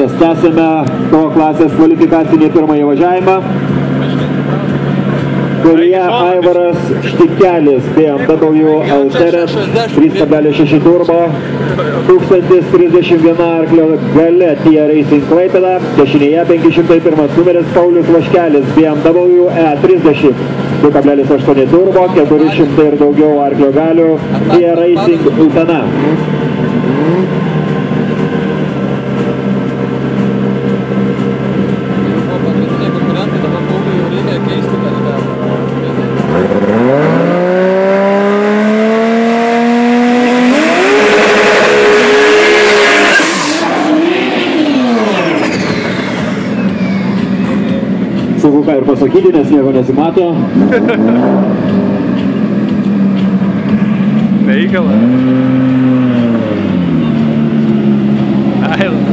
Mes tęsime to klasės kvalifikacinį pirmąjį važiavimą, kurioje Aivaras Štikelis BMW Alteres 3.6 turbo 1031 arklio galia TIA Racing Klaipėda, dešinėje 501 numeris Paulius Vaškelis BMW E30 2.8 turbo 400 ir daugiau arklio galių TIA Racing Utena. Sunku ką ir pasakyti, nes nieko nesimato. Neįgala. Aila.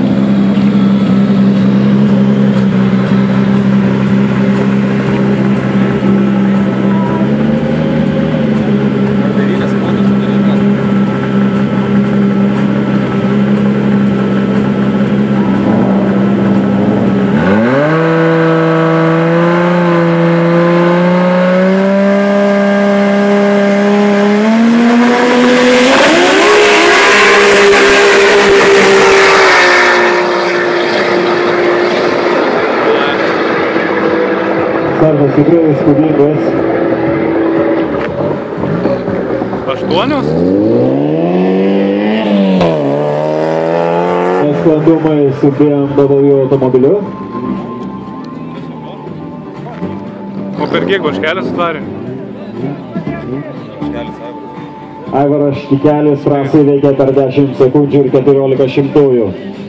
Startas tikrai įspūdingas. 8? Nesklandumai su BMW automobiliu. O per kiek Vaškelis atvarė? Aivaras Štikelis trasai veikia per 10 sekundžių ir 14 šimtųjų.